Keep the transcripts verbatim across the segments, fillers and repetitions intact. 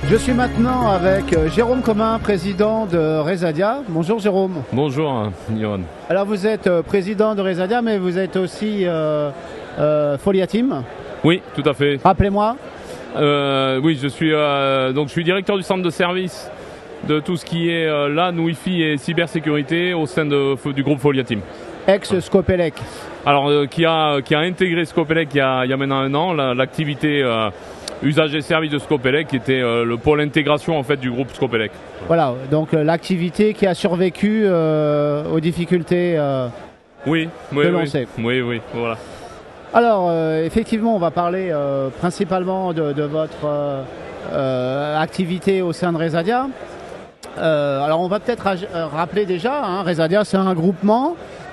Je suis maintenant avec Jérôme Commun, président de Resadia. Bonjour Jérôme. Bonjour Yoann. Alors vous êtes président de Resadia, mais vous êtes aussi euh, euh, Folia Team. Oui, tout à fait. Rappelez-moi. Euh, oui, je suis, euh, donc je suis directeur du centre de service de tout ce qui est euh, LAN, Wi-Fi et cybersécurité au sein de, du groupe Folia Team. Ex-Scopelec. Alors, euh, qui, a, qui a intégré Scopelec il y a, il y a maintenant un an, l'activité euh, usage et service de Scopelec, qui était euh, le pôle intégration en fait du groupe Scopelec. Voilà, donc euh, l'activité qui a survécu euh, aux difficultés euh, oui, oui, de lancer. Oui, oui, oui, voilà. Alors, euh, effectivement, on va parler euh, principalement de, de votre euh, euh, activité au sein de Resadia. Euh, alors, on va peut-être rappeler déjà, hein, Resadia, c'est un groupement.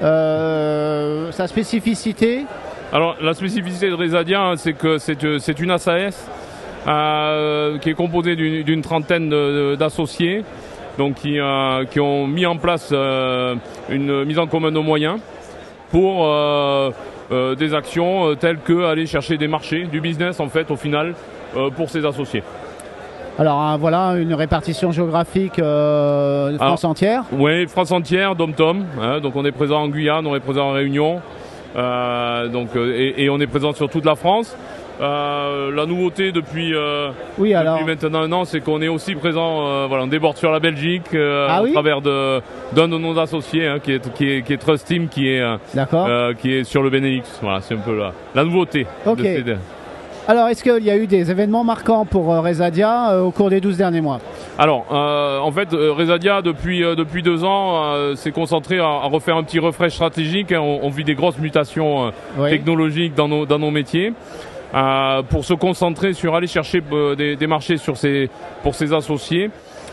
Euh, sa spécificité. Alors, la spécificité de Resadia, c'est que c'est une A S A S euh, qui est composée d'une trentaine d'associés, donc qui, euh, qui ont mis en place euh, une mise en commun de moyens pour euh, euh, des actions euh, telles que aller chercher des marchés, du business en fait au final euh, pour ces associés. Alors hein, voilà une répartition géographique euh, de France Alors, entière. Oui, France entière, dom-tom. Hein, donc on est présent en Guyane, on est présent en Réunion, euh, donc, euh, et, et on est présent sur toute la France. Euh, la nouveauté depuis, euh, oui, depuis alors... maintenant un an, c'est qu'on est aussi présent, euh, voilà, on déborde sur la Belgique euh, ah, au oui travers d'un de, de nos associés hein, qui, est, qui, est, qui est Trust Team, qui est, euh, qui est sur le Benelux. Voilà, c'est un peu la, la nouveauté. Okay. De ces... Alors, est-ce qu'il y a eu des événements marquants pour euh, Resadia euh, au cours des douze derniers mois? Alors, euh, en fait, euh, Resadia, depuis, euh, depuis deux ans, euh, s'est concentré à, à refaire un petit refresh stratégique. Hein. On, on vit des grosses mutations euh, oui. technologiques dans nos, dans nos métiers. Euh, pour se concentrer sur aller chercher euh, des, des marchés sur ces, pour ses associés.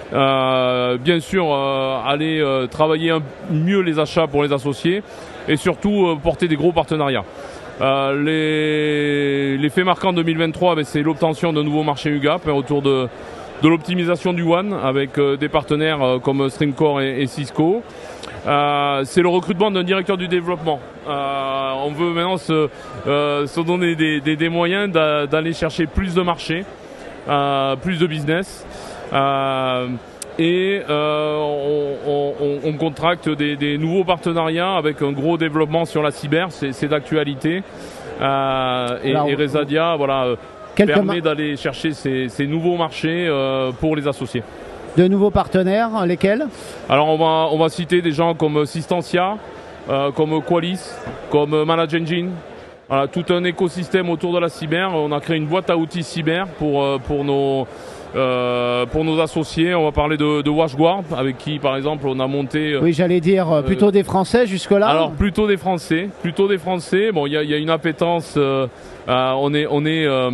Euh, bien sûr, euh, aller euh, travailler un, mieux les achats pour les associés et surtout euh, porter des gros partenariats. Euh, les, les faits marquants deux mille vingt-trois, ben, c'est l'obtention d'un nouveau marché U G A P hein, autour de, de l'optimisation du WAN avec euh, des partenaires euh, comme Streamcore et, et Cisco. Euh, c'est le recrutement d'un directeur du développement. Euh, on veut maintenant se, euh, se donner des, des, des moyens d'aller chercher plus de marchés, euh, plus de business. Euh, et euh, on, on, on contracte des, des nouveaux partenariats avec un gros développement sur la cyber, c'est d'actualité. Euh, et, et Resadia voilà, permet d'aller chercher ces, ces nouveaux marchés euh, pour les associés. De nouveaux partenaires, lesquels? Alors on va, on va citer des gens comme Systentia, euh, comme Qualys, comme Manage Engine. Voilà, tout un écosystème autour de la cyber. On a créé une boîte à outils cyber pour, pour, nos, euh, pour nos associés. On va parler de, de WatchGuard, avec qui par exemple on a monté... Oui, j'allais dire euh, plutôt des Français jusque-là. Alors plutôt des Français, plutôt des Français. Bon, il y, y a une appétence, euh, euh, on est... On est euh,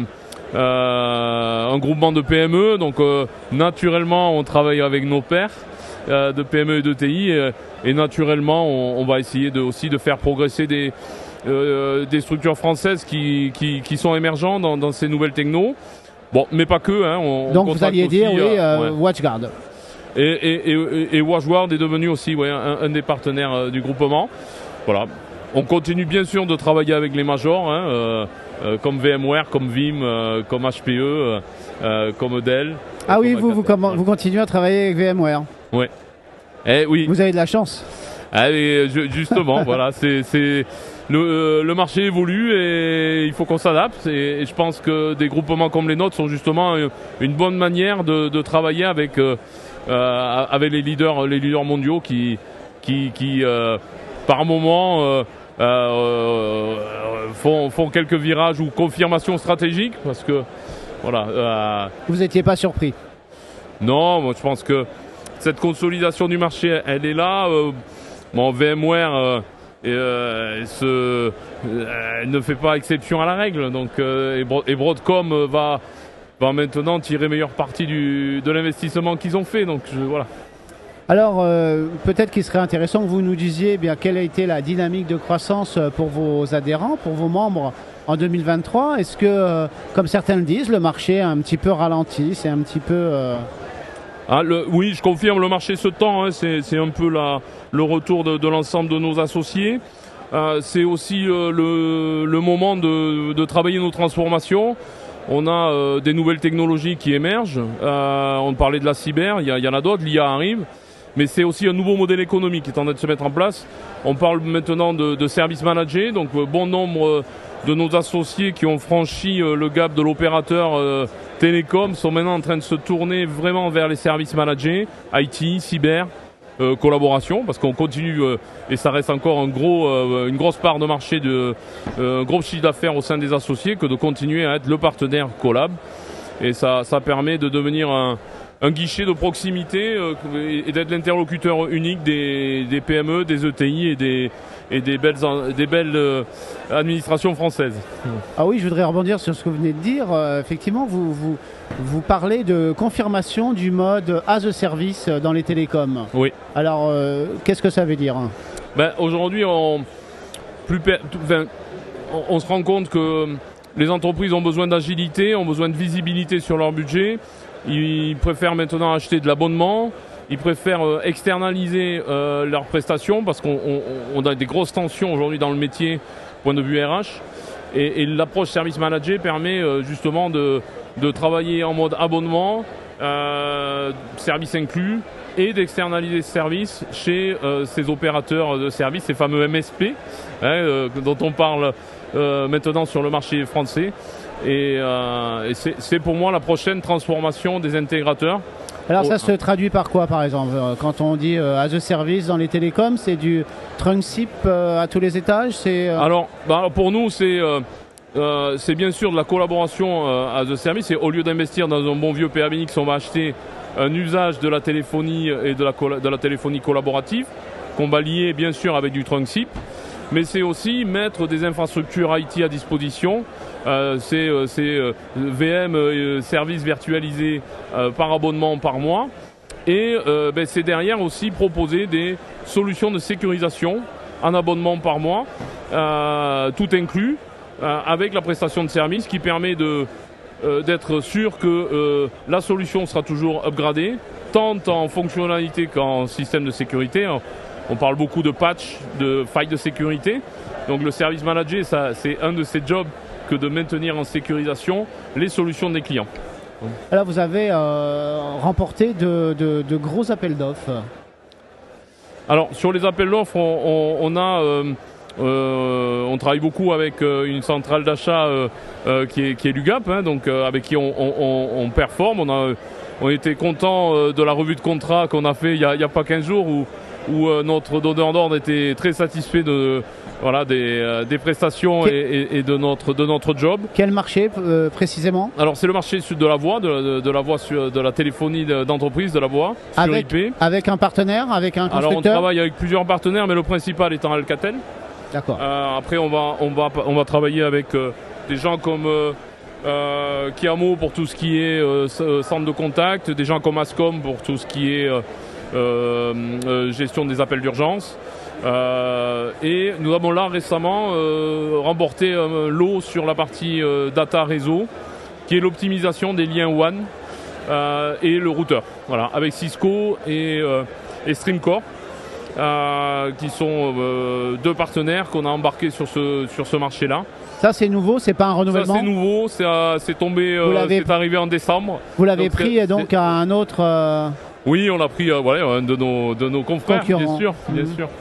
Euh, un groupement de P M E, donc euh, naturellement on travaille avec nos pairs euh, de P M E et de T I et, et naturellement on, on va essayer de, aussi de faire progresser des, euh, des structures françaises qui, qui, qui sont émergentes dans, dans ces nouvelles technos. Bon, mais pas que. Hein, on, donc on vous alliez aussi, dire oui, euh, ouais. WatchGuard. Et, et, et, et WatchGuard est devenu aussi ouais, un, un des partenaires euh, du groupement. Voilà. On continue bien sûr de travailler avec les majors, hein, euh, euh, comme VMware, comme Vim, euh, comme H P E, euh, comme Dell. Ah oui, vous, vous, comment, vous continuez à travailler avec VMware? Oui. Eh, oui. Vous avez de la chance. Ah, et, justement, voilà, c'est le, euh, le marché évolue et il faut qu'on s'adapte. Et, et je pense que des groupements comme les nôtres sont justement une bonne manière de, de travailler avec, euh, euh, avec les leaders, les leaders mondiaux qui, qui, qui euh, par moment, euh, euh, font, font quelques virages ou confirmations stratégiques parce que voilà. Euh, Vous n'étiez pas surpris? Non, moi je pense que cette consolidation du marché, elle est là. Euh, bon, VMware euh, et, euh, elle se, euh, elle ne fait pas exception à la règle. Donc, euh, et, Bro et Broadcom va, va maintenant tirer meilleure partie du, de l'investissement qu'ils ont fait. Donc je, voilà. Alors, euh, peut-être qu'il serait intéressant que vous nous disiez eh bien, quelle a été la dynamique de croissance pour vos adhérents, pour vos membres en deux mille vingt-trois. Est-ce que, euh, comme certains le disent, le marché a un petit peu ralenti, c'est un petit peu... Euh... Ah, le, oui, je confirme, le marché se tend, hein, c'est un peu la, le retour de, de l'ensemble de nos associés. Euh, c'est aussi euh, le, le moment de, de travailler nos transformations. On a euh, des nouvelles technologies qui émergent. Euh, on parlait de la cyber, il y, y en a d'autres, l'I A arrive. Mais c'est aussi un nouveau modèle économique qui est en train de se mettre en place. On parle maintenant de, de service managés. Donc euh, bon nombre euh, de nos associés qui ont franchi euh, le gap de l'opérateur euh, télécom sont maintenant en train de se tourner vraiment vers les services managés, I T, cyber. Euh, collaboration, parce qu'on continue euh, et ça reste encore un gros, euh, une grosse part de marché, de euh, gros chiffre d'affaires au sein des associés, que de continuer à être le partenaire collab. Et ça, ça permet de devenir un, un guichet de proximité euh, et d'être l'interlocuteur unique des, des P M E, des E T I et des, et des belles, des belles euh, administrations françaises. Ah oui, je voudrais rebondir sur ce que vous venez de dire. Euh, effectivement, vous, vous, vous parlez de confirmation du mode as a service dans les télécoms. Oui. Alors, euh, qu'est-ce que ça veut dire? Ben, aujourd'hui, on, plus per... enfin, on, on se rend compte que les entreprises ont besoin d'agilité, ont besoin de visibilité sur leur budget. Ils préfèrent maintenant acheter de l'abonnement. Ils préfèrent euh, externaliser euh, leurs prestations parce qu'on on, on a des grosses tensions aujourd'hui dans le métier, point de vue R H. Et, et l'approche service manager permet euh, justement de, de travailler en mode abonnement, euh, service inclus, et d'externaliser ce service chez euh, ces opérateurs de services, ces fameux M S P, hein, euh, dont on parle euh, maintenant sur le marché français. Et, euh, et c'est pour moi la prochaine transformation des intégrateurs. Alors ça se traduit par quoi, par exemple? Quand on dit euh, as a service dans les télécoms, c'est du trunk SIP euh, à tous les étages? euh... Alors, bah, pour nous, c'est euh, euh, c'est bien sûr de la collaboration euh, as a service. Et au lieu d'investir dans un bon vieux P A B X, on va acheter un usage de la téléphonie et de la, de la téléphonie collaborative, qu'on va lier bien sûr avec du trunk SIP. Mais c'est aussi mettre des infrastructures I T à disposition. Euh, c'est euh, euh, V M, euh, services virtualisés euh, par abonnement par mois. Et euh, ben, c'est derrière aussi proposer des solutions de sécurisation en abonnement par mois, euh, tout inclus, euh, avec la prestation de service qui permet de euh, d'être sûr que euh, la solution sera toujours upgradée, tant en fonctionnalité qu'en système de sécurité. On parle beaucoup de patch, de failles de sécurité. Donc le service manager, ça, c'est un de ses jobs que de maintenir en sécurisation les solutions des clients. Alors vous avez euh, remporté de, de, de gros appels d'offres. Alors sur les appels d'offres, on, on, on a, euh, euh, on travaille beaucoup avec euh, une centrale d'achat euh, euh, qui est, qui est l'U G A P, hein, donc euh, avec qui on, on, on performe. On a, on était content euh, de la revue de contrat qu'on a fait il y a, il y a pas quinze jours où où euh, notre donneur d'ordre était très satisfait de, voilà, des, euh, des prestations Quel... et, et, et de, notre, de notre job. Quel marché euh, précisément? Alors c'est le marché de la voix, de, de, de la voix sur, de la téléphonie d'entreprise, de la voix sur avec, I P. Avec un partenaire, avec un constructeur? Alors on travaille avec plusieurs partenaires, mais le principal étant Alcatel. D'accord. Euh, après on va, on va, on va travailler avec euh, des gens comme euh, euh, Kiamo pour tout ce qui est euh, centre de contact, des gens comme Ascom pour tout ce qui est euh, Euh, euh, gestion des appels d'urgence. Euh, et nous avons là récemment euh, remporté un lot sur la partie euh, data réseau, qui est l'optimisation des liens W A N euh, et le routeur. Voilà, avec Cisco et, euh, et Streamcore, euh, qui sont euh, deux partenaires qu'on a embarqués sur ce, sur ce marché-là. Ça c'est nouveau, c'est pas un renouvellement? Ça c'est nouveau, c'est tombé, euh, c'est arrivé en décembre. Vous l'avez pris donc à un autre... Euh... Oui, on l'a pris, euh, voilà, un de nos, de nos confrères, bien sûr, bien mmh. sûr.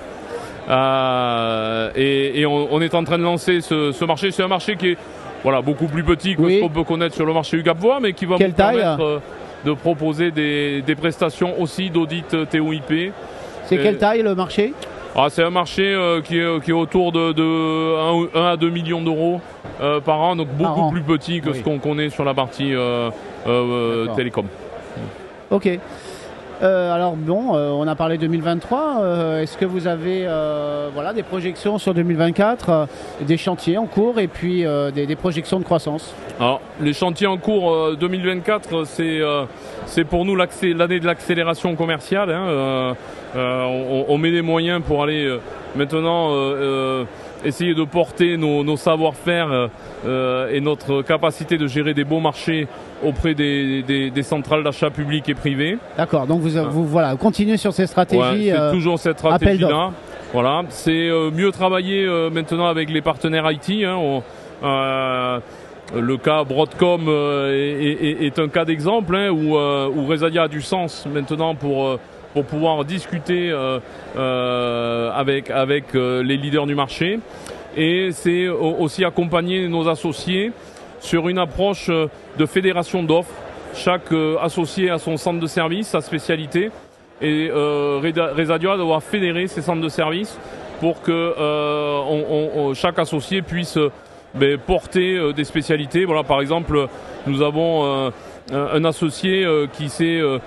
Euh, et et on, on est en train de lancer ce, ce marché. C'est un marché qui est voilà, beaucoup plus petit que oui. ce qu'on peut connaître sur le marché U G A P Voix, mais qui va Quelle nous taille permettre euh, de proposer des, des prestations aussi d'audit T O I P. C'est quelle taille le marché? Ah, c'est un marché euh, qui, est, qui est autour de, de un à deux millions d'euros euh, par an, donc beaucoup an. plus petit que oui. ce qu'on connaît sur la partie euh, euh, télécom. Ok. Euh, alors bon, euh, on a parlé deux mille vingt-trois. Euh, Est-ce que vous avez euh, voilà, des projections sur deux mille vingt-quatre, euh, des chantiers en cours et puis euh, des, des projections de croissance? Alors, les chantiers en cours euh, deux mille vingt-quatre, c'est euh, c'est pour nous l'année de l'accélération commerciale. Hein, euh, euh, on, on met des moyens pour aller euh, maintenant euh, euh, essayer de porter nos, nos savoir-faire euh, et notre capacité de gérer des beaux marchés auprès des, des, des centrales d'achat publiques et privées. D'accord, donc vous, vous, voilà, vous continuez sur ces stratégies. Ouais, c'est euh, toujours cette stratégie-là. Voilà, c'est euh, mieux travailler euh, maintenant avec les partenaires I T. Hein, on, euh, le cas Broadcom euh, est, est, est un cas d'exemple hein, où, euh, où Resadia a du sens maintenant pour, euh, pour pouvoir discuter euh, euh, avec, avec euh, les leaders du marché. Et c'est aussi accompagner nos associés sur une approche de fédération d'offres. Chaque euh, associé a son centre de service, sa spécialité. Et euh, Resadia doit fédérer ses centres de service pour que euh, on, on, chaque associé puisse ben, porter euh, des spécialités. Voilà, par exemple, nous avons euh, un associé euh, qui s'est euh,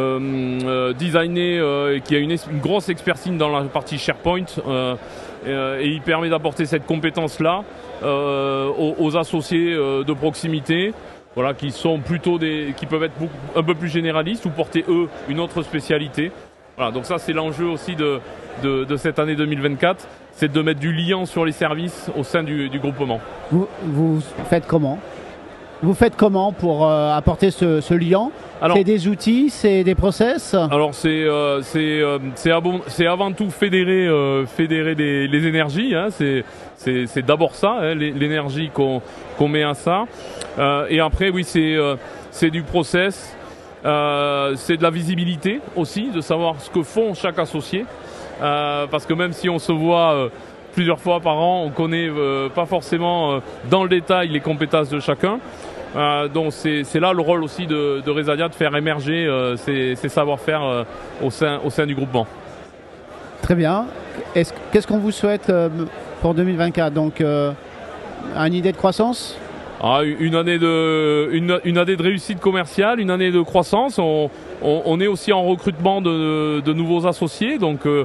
euh, designé euh, et qui a une, une grosse expertise dans la partie SharePoint euh, et, euh, et il permet d'apporter cette compétence-là euh, aux, aux associés euh, de proximité. Voilà, qui sont plutôt des, qui peuvent être beaucoup, un peu plus généralistes ou porter eux une autre spécialité. Voilà, donc ça c'est l'enjeu aussi de, de, de cette année deux mille vingt-quatre, c'est de mettre du lien sur les services au sein du, du groupement. Vous, vous faites comment Vous faites comment pour euh, apporter ce, ce lien? C'est des outils, c'est des process? Alors c'est euh, c'est euh, c'est avant tout fédérer euh, fédérer des, les énergies. Hein, c'est c'est d'abord ça, hein, l'énergie qu'on qu'on met à ça. Euh, et après oui c'est euh, c'est du process, euh, c'est de la visibilité aussi, de savoir ce que font chaque associé. Euh, parce que même si on se voit euh, plusieurs fois par an, on connaît euh, pas forcément euh, dans le détail les compétences de chacun. Euh, donc c'est là le rôle aussi de, de Resadia, de faire émerger euh, ces, ces savoir-faire euh, au, sein, au sein du groupement. Très bien. Qu'est-ce qu'on vous souhaite euh, pour deux mille vingt-quatre? Donc, euh, une idée de croissance? Ah, une, année de, une, une année de réussite commerciale, une année de croissance. On, on, on est aussi en recrutement de, de nouveaux associés. Donc, euh,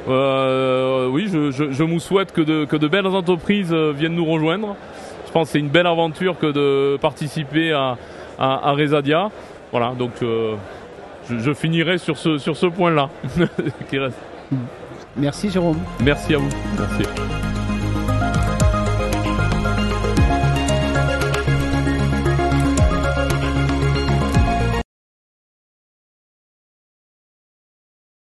euh, oui, je, je, je vous souhaite que de, que de belles entreprises viennent nous rejoindre. Je pense que c'est une belle aventure que de participer à, à, à Resadia. Voilà, donc euh, je, je finirai sur ce, sur ce point-là qui reste. Merci Jérôme. Merci à vous. Merci.